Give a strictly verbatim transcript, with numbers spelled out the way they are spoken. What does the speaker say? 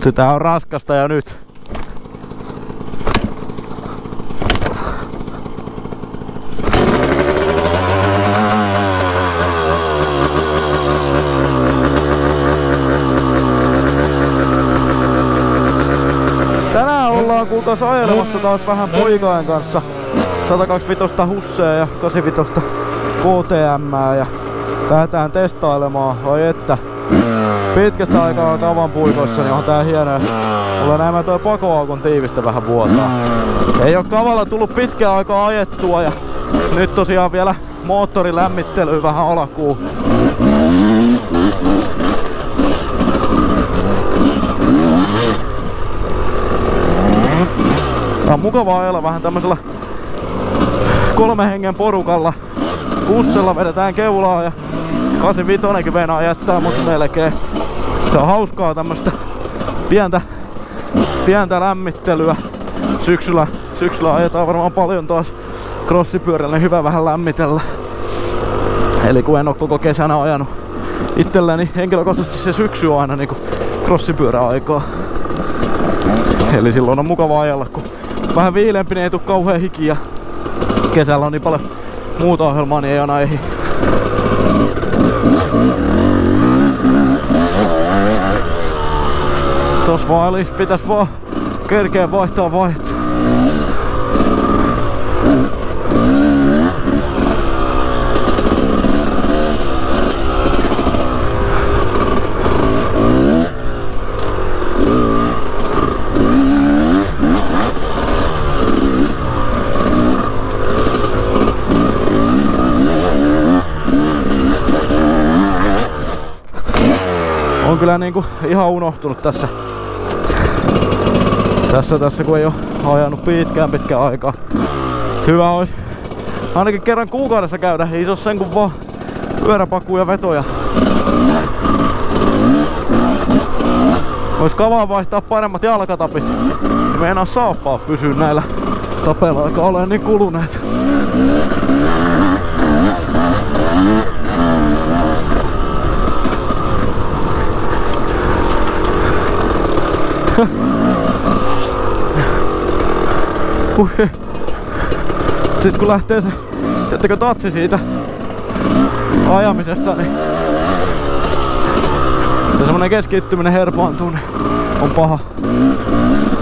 Sitä on raskasta jo nyt. Tänään ollaan kuulkaas ajelemassa taas vähän poikain kanssa. sata kaksikymmentäviisi Husseja ja kahdeksankymmentäviisi K T M ja lähdetään testailemaan. Ai että pitkästä aikaa kavan puikoissa, niin on tää hieno. Mulla näemme toi pakoaukon tiivistä vähän vuotaa. Ei oo kavalla tullut pitkään aikaa ajettua ja nyt tosiaan vielä moottorin lämmittely vähän alkuun. Tää on mukavaa ajella vähän tämmöisellä kolmen hengen porukalla. Bussella vedetään keulaa ja kahdeksankymmentäviisi venaa jättää mut melkein. Tää on hauskaa tämmöstä pientä, pientä lämmittelyä. Syksyllä, syksyllä ajetaan varmaan paljon taas crossipyörällä, niin hyvä vähän lämmitellä. Eli kun en oo koko kesänä ajanut itselläni henkilökohtaisesti se syksy on aina niinku crossipyöräaikaa. Eli silloin on mukava ajella, kun vähän viileempi, niin ei tuu kauhean hiki ja kesällä on niin paljon muuta ohjelmaa, niin ei aina ehdi. Tos vaan pitäis vaan kerkeä vaihtaa vaihtaa. On kyllä niinku ihan unohtunut tässä. Tässä tässä kun ei oo ajanut pitkään pitkään aikaa. Hyvä olisi ainakin kerran kuukaudessa käydä, ei se oo sen kun vaan pyöräpakuja vetoja. Ois kavaa vaihtaa paremmat jalkatapit. Ei meinaa saappaa pysyä näillä tapeilla, aika ole niin kuluneet. Sitten kun lähtee se, teettekö tatsi siitä ajamisesta, niin semmonen keskittyminen herpaantuu, niin on paha.